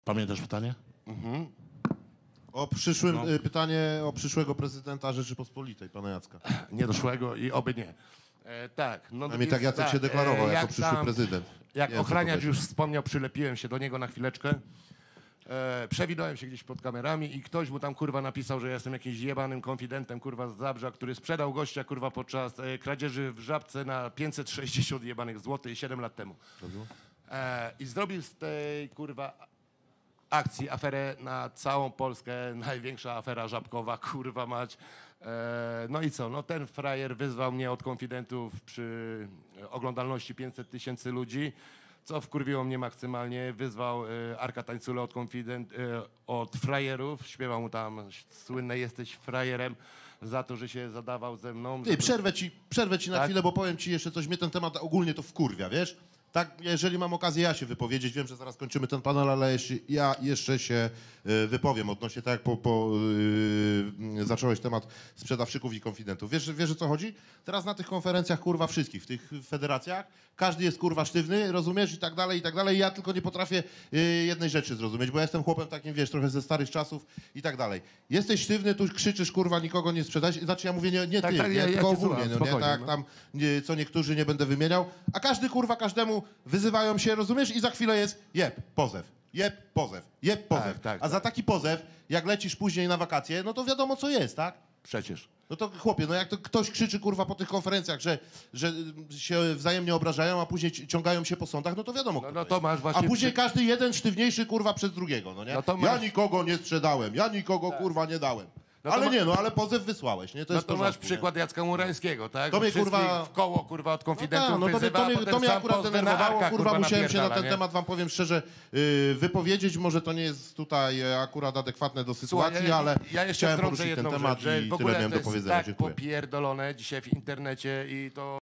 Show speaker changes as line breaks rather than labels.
Pamiętasz pytanie?
O przyszłym, pytanie o przyszłego prezydenta Rzeczypospolitej, pana Jacka.
Niedoszłego i oby nie. Tak. No,
A mi tak Jacek się deklarował jako przyszły prezydent.
Jak
Nie wiem, co
ochraniacz
powiedział.
już wspomniał, przylepiłem się do niego na chwileczkę. Przewinąłem się gdzieś pod kamerami i ktoś mu tam kurwa napisał, że ja jestem jakimś jebanym konfidentem kurwa z Zabrza, który sprzedał gościa kurwa podczas kradzieży w Żabce na 560 jebanych złotych 7 lat temu. I zrobił z tej kurwa akcji aferę na całą Polskę, największa afera żabkowa, kurwa mać. No i co, no ten frajer wyzwał mnie od konfidentów przy oglądalności 500 000 ludzi, co wkurwiło mnie maksymalnie. Wyzwał Arka Tańcule od frajerów, śpiewał mu tam słynne jesteś frajerem za to, że się zadawał ze mną.
Ty, przerwę ci na
Tak?
chwilę, bo powiem ci jeszcze coś, mnie ten temat ogólnie to wkurwia, wiesz? Tak, jeżeli mam okazję ja się wypowiedzieć, wiem, że zaraz kończymy ten panel, ale ja jeszcze się wypowiem odnośnie, tak jak zacząłeś temat sprzedawczyków i konfidentów. Wiesz, o co chodzi? Teraz na tych konferencjach, kurwa, wszystkich, w tych federacjach, każdy jest, kurwa, sztywny, rozumiesz, i tak dalej, i tak dalej. Ja tylko nie potrafię jednej rzeczy zrozumieć, bo ja jestem chłopem takim, wiesz, trochę ze starych czasów i tak dalej. Jesteś sztywny, tu krzyczysz, kurwa, nikogo nie sprzedać. Znaczy ja mówię nie
Tak,
ty,
tak,
nie,
ja
tylko
cię
ogólnie,
słucham,
no nie,
spokojnie,
tak,
no.
tam co niektórzy nie będę wymieniał, a każdy, kurwa, każdemu wyzywają się, rozumiesz, i za chwilę jest jeb, pozew, jeb, pozew, jeb, pozew.
Tak,
a za taki pozew, jak lecisz później na wakacje, no to wiadomo, co jest, tak?
Przecież.
No to chłopie, no jak to ktoś krzyczy, kurwa, po tych konferencjach, że się wzajemnie obrażają, a później ciągają się po sądach, no to wiadomo, kto
No
to
to
jest.
masz właśnie...
A później każdy jeden sztywniejszy, kurwa, przez drugiego, no nie?
No to
Ja
masz-
nikogo nie sprzedałem, ja nikogo, kurwa, nie dałem.
No to
ale
ma-
nie, no ale pozew wysłałeś, nie? To
No
jest
to
w
masz
porządku,
przykład Jacka Murańskiego, tak?
To mnie,
Wszystkich
kurwa-
w koło, kurwa, od konfidentów
no to
wyzywa, a
mnie
potem sam
akurat
pozwy na
denerwowało,
Arka,
kurwa, musiałem się na
napierdala,
ten
nie?
temat, wam powiem szczerze, wypowiedzieć. Może to nie jest tutaj akurat adekwatne do sytuacji,
Słuchaj,
ale
ja jeszcze
chciałem
wtrącę
poruszyć ten
jedną
temat
rzecz, że
i
w ogóle
tyle miałem
to
do
jest
powiedzenia.
tak
Dziękuję.
popierdolone dzisiaj w internecie i to